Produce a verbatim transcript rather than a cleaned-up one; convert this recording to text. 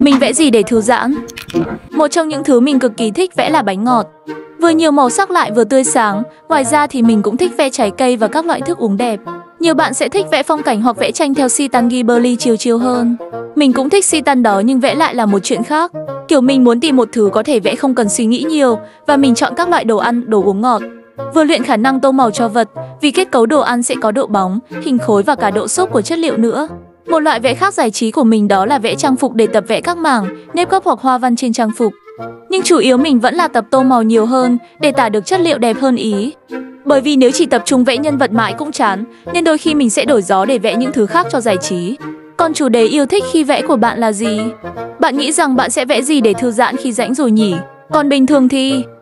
Mình vẽ gì để thư giãn? Một trong những thứ mình cực kỳ thích vẽ là bánh ngọt. Vừa nhiều màu sắc lại vừa tươi sáng. Ngoài ra thì mình cũng thích vẽ trái cây và các loại thức uống đẹp. Nhiều bạn sẽ thích vẽ phong cảnh hoặc vẽ tranh theo Citan Ghibli chill chill hơn. Mình cũng thích Citan đó, nhưng vẽ lại là một chuyện khác. Kiểu mình muốn tìm một thứ có thể vẽ không cần suy nghĩ nhiều, và mình chọn các loại đồ ăn, đồ uống ngọt. Vừa luyện khả năng tô màu cho vật, vì kết cấu đồ ăn sẽ có độ bóng, hình khối và cả độ xốp của chất liệu nữa. Một loại vẽ khác giải trí của mình đó là vẽ trang phục để tập vẽ các mảng, nếp gấp hoặc hoa văn trên trang phục. Nhưng chủ yếu mình vẫn là tập tô màu nhiều hơn để tả được chất liệu đẹp hơn ý. Bởi vì nếu chỉ tập trung vẽ nhân vật mãi cũng chán, nên đôi khi mình sẽ đổi gió để vẽ những thứ khác cho giải trí. Còn chủ đề yêu thích khi vẽ của bạn là gì? Bạn nghĩ rằng bạn sẽ vẽ gì để thư giãn khi rảnh rồi nhỉ? Còn bình thường thì...